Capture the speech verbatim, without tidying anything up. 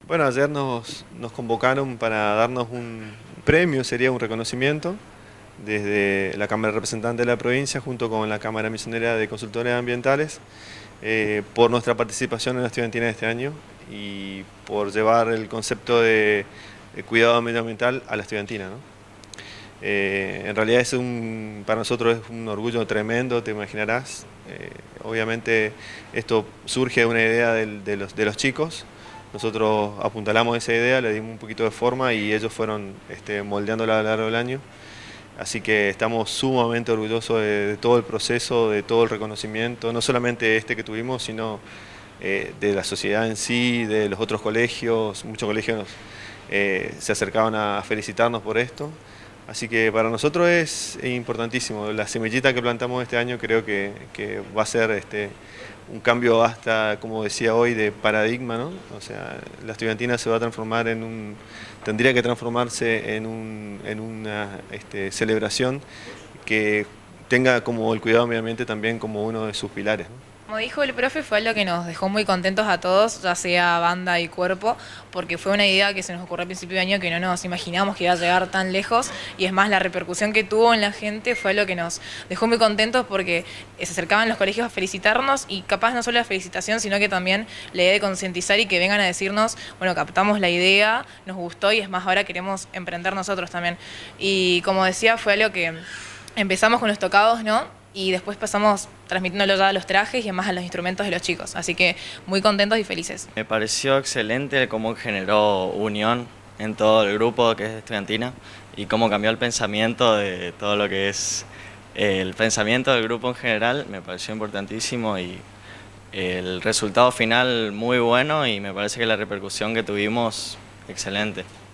Bueno, ayer nos, nos convocaron para darnos un premio, sería un reconocimiento, desde la Cámara de Representantes de la provincia junto con la Cámara Misionera de Consultores Ambientales, eh, por nuestra participación en la estudiantina de este año y por llevar el concepto de, de cuidado medioambiental a la estudiantina, ¿no? Eh, en realidad es un, para nosotros es un orgullo tremendo, te imaginarás. Eh, obviamente esto surge de una idea del- de los, de los chicos. Nosotros apuntalamos esa idea, le dimos un poquito de forma y ellos fueron este, moldeándola a lo largo del año. Así que estamos sumamente orgullosos de, de todo el proceso, de todo el reconocimiento, no solamente este que tuvimos, sino eh, de la sociedad en sí, de los otros colegios. Muchos colegios eh, se acercaban a felicitarnos por esto. Así que para nosotros es importantísimo. La semillita que plantamos este año creo que, que va a ser este, un cambio hasta, como decía hoy, de paradigma, ¿no? O sea, la estudiantina se va a transformar en un, tendría que transformarse en, un, en una este, celebración que tenga como el cuidado medio ambiente también como uno de sus pilares, ¿no? Como dijo el profe, fue algo que nos dejó muy contentos a todos, ya sea banda y cuerpo, porque fue una idea que se nos ocurrió al principio de año que no nos imaginábamos que iba a llegar tan lejos, y es más, la repercusión que tuvo en la gente fue algo que nos dejó muy contentos porque se acercaban los colegios a felicitarnos, y capaz no solo la felicitación, sino que también la idea de concientizar y que vengan a decirnos, bueno, captamos la idea, nos gustó y es más, ahora queremos emprender nosotros también. Y como decía, fue algo que empezamos con los tocados, ¿no? Y después pasamos transmitiéndolo ya a los trajes y además a los instrumentos de los chicos. Así que muy contentos y felices. Me pareció excelente cómo generó unión en todo el grupo que es estudiantina y cómo cambió el pensamiento de todo lo que es eh, el pensamiento del grupo en general. Me pareció importantísimo y el resultado final muy bueno y me parece que la repercusión que tuvimos excelente.